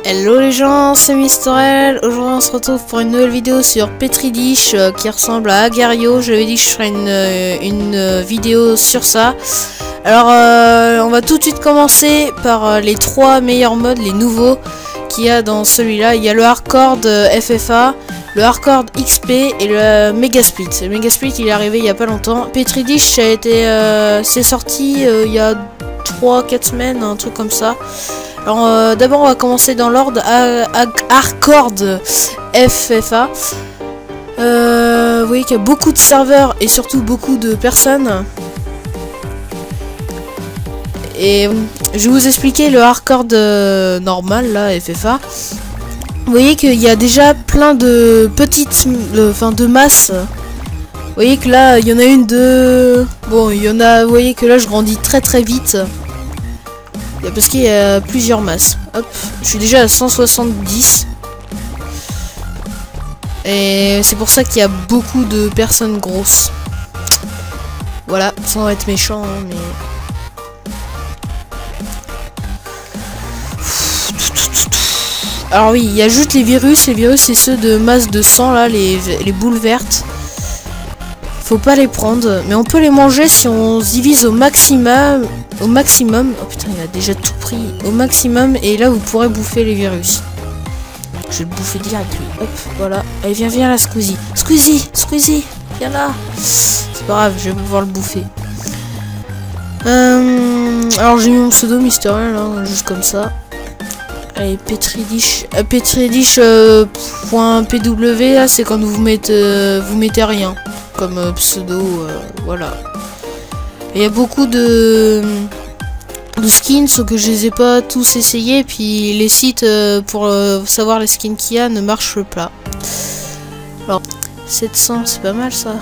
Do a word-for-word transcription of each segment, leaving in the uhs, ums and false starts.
Hello les gens, c'est Misterel. Aujourd'hui on se retrouve pour une nouvelle vidéo sur Petri Dish euh, qui ressemble à Agario. Je l'avais dit que je ferais une, euh, une euh, vidéo sur ça. Alors euh, on va tout de suite commencer par euh, les trois meilleurs modes, les nouveaux qu'il y a dans celui-là. Il y a le Hardcore euh, F F A, le Hardcore X P et le Mega Split. Le Mega Split il est arrivé il y a pas longtemps. Petri Dish ça a été, euh, c'est sorti euh, il y a trois quatre semaines, un truc comme ça. Alors euh, d'abord on va commencer dans l'ordre Hardcore F F A. Euh, vous voyez qu'il y a beaucoup de serveurs et surtout beaucoup de personnes. Et je vais vous expliquer le Hardcore normal là, F F A. Vous voyez qu'il y a déjà plein de petites, enfin de, de masses. Vous voyez que là il y en a une de, bon il y en a, vous voyez que là je grandis très très vite. Parce qu'il y a plusieurs masses. Hop, je suis déjà à cent soixante-dix. Et c'est pour ça qu'il y a beaucoup de personnes grosses. Voilà, sans être méchant, hein, mais... Alors oui, il y a juste les virus. Les virus, c'est ceux de masse de sang, là, les, les boules vertes. Faut pas les prendre, mais on peut les manger si on se divise au maximum. Au maximum. Oh putain, il a déjà tout pris. Au maximum, et là vous pourrez bouffer les virus. Je vais le bouffer direct lui. Hop, voilà. Allez, viens, viens là, Squeezie. Squeezie, Squeezie, viens là. C'est pas grave, je vais pouvoir le bouffer. Euh, alors j'ai mis mon pseudo Misterel, hein, juste comme ça. Allez, Petri Dish. Euh, Petri Dish euh, point P W, là, c'est quand vous mettez, euh, vous mettez rien. Comme euh, pseudo, euh, voilà. Il y a beaucoup de, de skins, sauf que je les ai pas tous essayés. Puis les sites euh, pour euh, savoir les skins qu'il y a ne marchent pas. Alors, sept cents, c'est pas mal ça.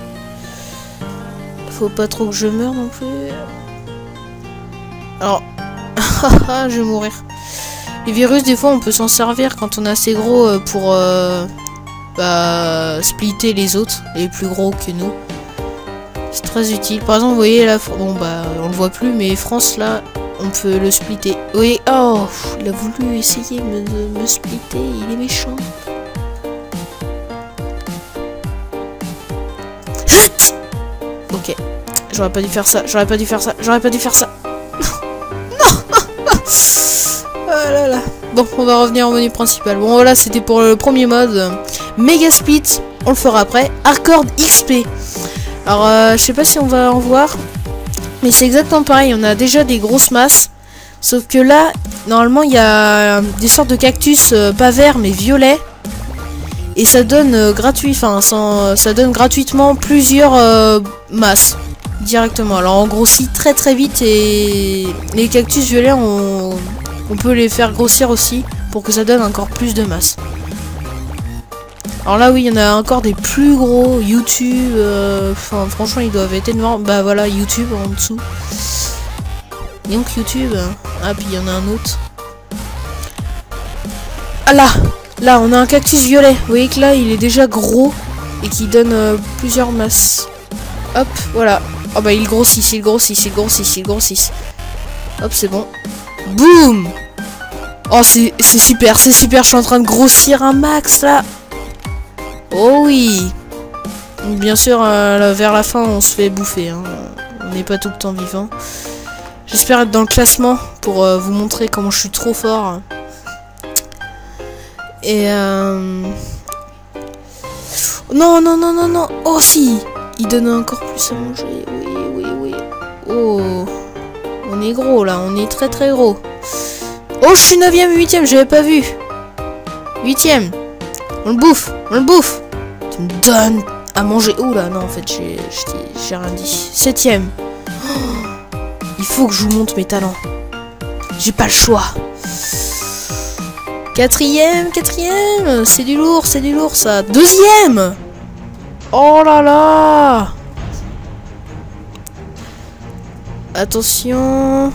Faut pas trop que je meure non plus. Alors, je vais mourir. Les virus, des fois, on peut s'en servir quand on est assez gros euh, pour euh, bah, splitter les autres, les plus gros que nous. C'est très utile. Par exemple, vous voyez là, bon bah on le voit plus, mais France là, on peut le splitter. Oui, oh, il a voulu essayer de me, de me splitter, il est méchant. Ok, j'aurais pas dû faire ça, j'aurais pas dû faire ça, j'aurais pas dû faire ça. Non. Oh là là. Bon, on va revenir au menu principal. Bon voilà, c'était pour le premier mode. Mega Split, on le fera après. Hardcore X P. Alors, euh, je sais pas si on va en voir, mais c'est exactement pareil. On a déjà des grosses masses, sauf que là, normalement, il y a des sortes de cactus, euh, pas verts, mais violets, et ça donne euh, gratuit, enfin, ça donne gratuitement plusieurs euh, masses directement. Alors, on grossit très très vite, et les cactus violets, on, on peut les faire grossir aussi pour que ça donne encore plus de masse. Alors là oui, il y en a encore des plus gros. YouTube, euh, enfin franchement ils doivent être énormes. Bah voilà, YouTube en dessous. Et donc YouTube, ah puis il y en a un autre. Ah là, là on a un cactus violet. Vous voyez que là il est déjà gros et qui donne euh, plusieurs masses. Hop, voilà. Oh bah il grossit, il grossit, il grossit, il grossit. Hop, c'est bon. Boum. Oh c'est super, c'est super. Je suis en train de grossir un max là. Oh oui. Bien sûr, euh, vers la fin, on se fait bouffer. Hein. On n'est pas tout le temps vivant. J'espère être dans le classement pour euh, vous montrer comment je suis trop fort. Et euh... non, non, non, non, non. Oh si. Il donne encore plus à manger. Oui, oui, oui. Oh. On est gros là. On est très très gros. Oh, je suis neuvième et huitième. J'avais pas vu. Huitième. On le bouffe. On le bouffe. Tu me donnes à manger. Ouh là, non, en fait, j'ai rien dit. Septième. Oh, il faut que je vous montre mes talents. J'ai pas le choix. Quatrième, quatrième. C'est du lourd, c'est du lourd, ça. Deuxième. Oh là là. Attention.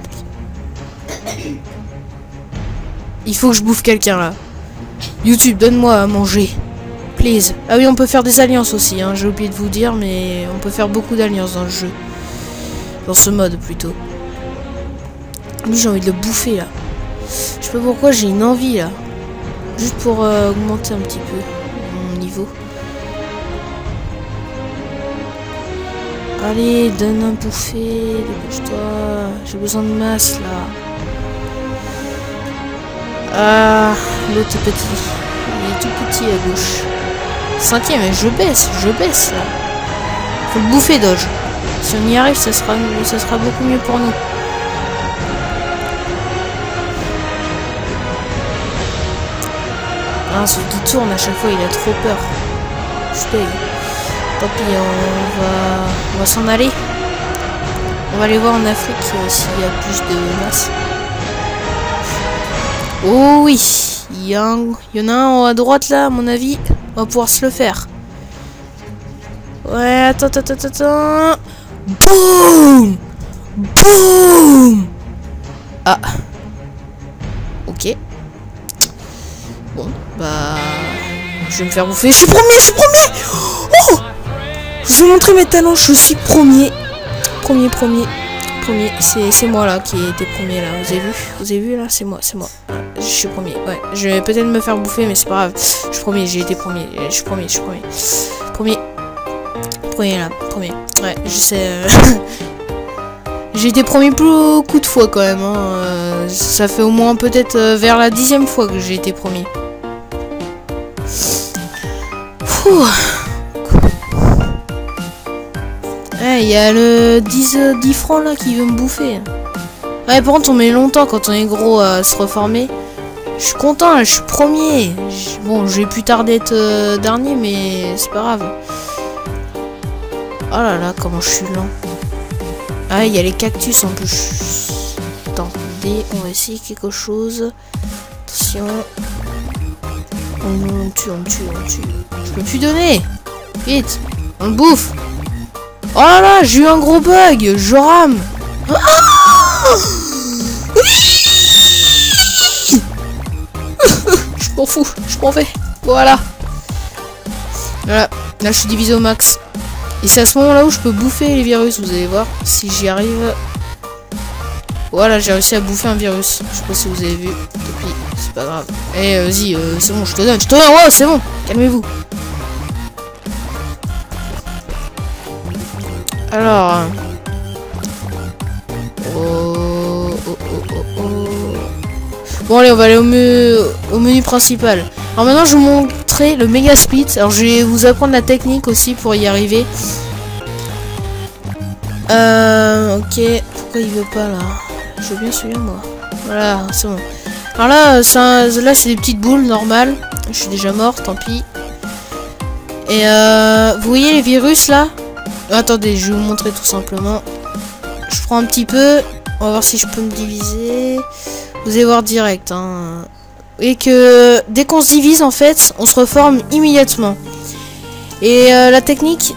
Il faut que je bouffe quelqu'un, là. YouTube, donne-moi à manger. Please. Ah oui, on peut faire des alliances aussi, hein, j'ai oublié de vous dire, mais on peut faire beaucoup d'alliances dans le jeu. Dans ce mode, plutôt. Lui, j'ai envie de le bouffer, là. Je sais pas pourquoi j'ai une envie là. Juste pour euh, augmenter un petit peu mon niveau. Allez, donne un bouffé, dépêche-toi. J'ai besoin de masse là. Ah, l'autre est petit. Il est tout petit à gauche. Cinquième, mais je baisse, je baisse là. Faut le bouffer, Dodge. Si on y arrive, ça sera, ça sera beaucoup mieux pour nous. Ah, celui qui tourne à chaque fois, il a trop peur. Je paye. Tant pis, on va, on va s'en aller. On va aller voir en Afrique euh, s'il y a plus de masse. Oh oui, il y, a un, il y en a un à droite là, à mon avis. On va pouvoir se le faire. Ouais, attends, attends, attends, attends. Boum! Boum! Ah. Ok. Bon, bah... Je vais me faire bouffer. Je suis premier, je suis premier! Oh! Je vous ai montré mes talents, je suis premier. Premier, premier. Premier. C'est moi là qui ai été premier là. Vous avez vu? Vous avez vu là? C'est moi, c'est moi. Je suis premier. Ouais. Je vais peut-être me faire bouffer, mais c'est pas grave. Je suis premier, j'ai été premier. Je suis premier, je suis premier. Premier. Premier là, premier. Ouais, je sais. Euh... j'ai été premier beaucoup de fois quand même. Hein. Euh, ça fait au moins peut-être euh, vers la dixième fois que j'ai été premier. Ouh. Ouais, il y a le dix, dix francs là qui veut me bouffer. Ouais, par contre, on met longtemps quand on est gros à se reformer. Je suis content, là, je suis premier. Bon, j'ai pu tarder d'être euh, dernier, mais c'est pas grave. Oh là là, comment je suis lent. Ah, il y a les cactus en plus. Attendez, on va essayer quelque chose. Attention. On, on tue, on tue, on tue. Je peux plus donner. Vite, on le bouffe. Oh là là, j'ai eu un gros bug. Je rame. Ah je m'en fous, je m'en vais. Voilà. Voilà, là je suis divisé au max. Et c'est à ce moment-là où je peux bouffer les virus, vous allez voir. Si j'y arrive. Voilà, j'ai réussi à bouffer un virus. Je sais pas si vous avez vu. Depuis, c'est pas grave. Eh, euh, vas-y, euh, c'est bon, je te donne, je te donne. Ouais, c'est bon, calmez-vous. Alors. Oh, oh, oh, oh, oh. Bon, allez, on va aller au, me au menu principal. Alors maintenant, je vais vous montrer le méga split. Alors, je vais vous apprendre la technique aussi pour y arriver. Euh, ok. Pourquoi il veut pas là? Je veux bien celui-là, moi. Voilà, c'est bon. Alors là, ça, là, c'est des petites boules normales. Je suis déjà mort, tant pis. Et euh, vous voyez les virus là? Attendez, je vais vous montrer tout simplement. Je prends un petit peu. On va voir si je peux me diviser. Vous allez voir direct. Hein. Et que dès qu'on se divise, en fait, on se reforme immédiatement. Et euh, la technique...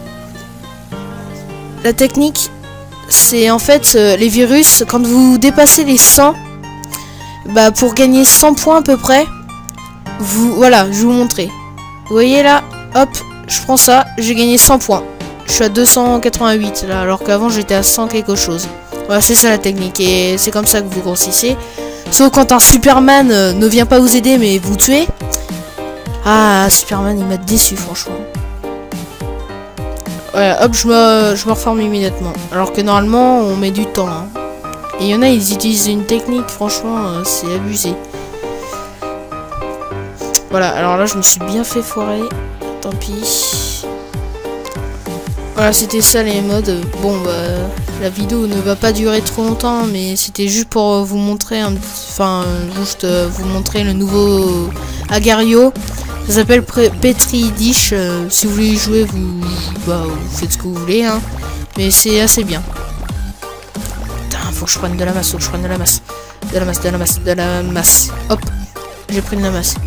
La technique, c'est en fait euh, les virus, quand vous dépassez les cent, bah pour gagner cent points à peu près, vous... Voilà, je vais vous montrer. Vous voyez là, hop, je prends ça, j'ai gagné cent points. Je suis à deux cent quatre-vingt-huit là, alors qu'avant j'étais à cent quelque chose. Voilà, c'est ça la technique, et c'est comme ça que vous grossissez. Sauf quand un Superman euh, ne vient pas vous aider, mais vous tuez. Ah, Superman, il m'a déçu, franchement. Voilà, hop, je me, je me reforme immédiatement. Alors que normalement, on met du temps. Hein. Et il y en a, ils utilisent une technique, franchement, euh, c'est abusé. Voilà, alors là, je me suis bien fait foirer. Tant pis. Voilà, c'était ça les modes. Bon, bah, la vidéo ne va pas durer trop longtemps, mais c'était juste pour vous montrer un petit... Enfin, juste euh, vous montrer le nouveau Agario. Ça s'appelle Petri Dish. Euh, si vous voulez y jouer, vous, bah, vous faites ce que vous voulez, hein. Mais c'est assez bien. Putain, faut que je prenne de la masse, faut que je prenne de la masse. De la masse, de la masse, de la masse. Hop, j'ai pris de la masse.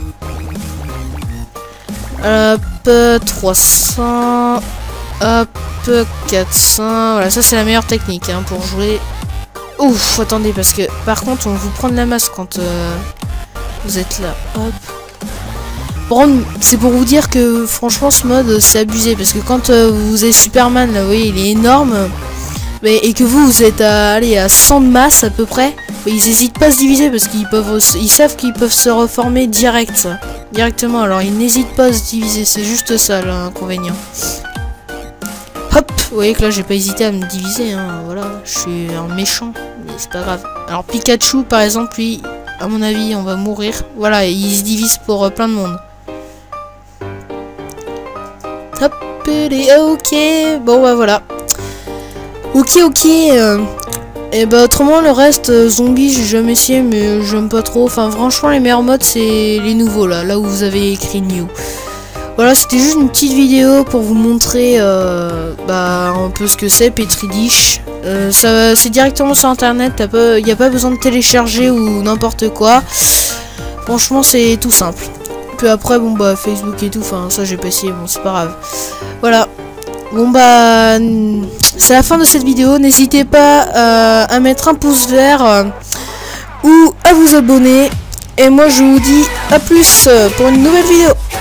Hop, trois cents... Hop, quatre cents. Voilà, ça c'est la meilleure technique hein, pour jouer. Ouf, attendez, parce que par contre, on vous prend de la masse quand euh, vous êtes là. Hop. C'est pour vous dire que franchement, ce mode c'est abusé. Parce que quand euh, vous avez Superman, là, vous voyez, il est énorme. mais, et que vous, vous êtes à, allez, à cent de masse à peu près, mais ils hésitent pas à se diviser parce qu'ils peuvent, ils savent qu'ils peuvent se reformer direct, directement. Alors ils n'hésitent pas à se diviser, c'est juste ça l'inconvénient. Hop, vous voyez que là j'ai pas hésité à me diviser, hein, voilà, je suis un méchant, mais c'est pas grave. Alors Pikachu par exemple, lui, à mon avis, on va mourir. Voilà, il se divise pour euh, plein de monde. Hop, ok, bon bah voilà. Ok, ok. Euh, et bah autrement le reste, euh, zombie, j'ai jamais essayé, mais j'aime pas trop. Enfin franchement les meilleurs modes c'est les nouveaux là, là où vous avez écrit new. Voilà, c'était juste une petite vidéo pour vous montrer euh, bah, un peu ce que c'est Petri Dish. Euh, ça, c'est directement sur internet, il n'y a pas besoin de télécharger ou n'importe quoi. Franchement, c'est tout simple. Puis après, bon bah Facebook et tout, enfin ça j'ai pas essayé, bon c'est pas grave. Voilà. Bon bah, c'est la fin de cette vidéo. N'hésitez pas euh, à mettre un pouce vert euh, ou à vous abonner. Et moi je vous dis à plus pour une nouvelle vidéo.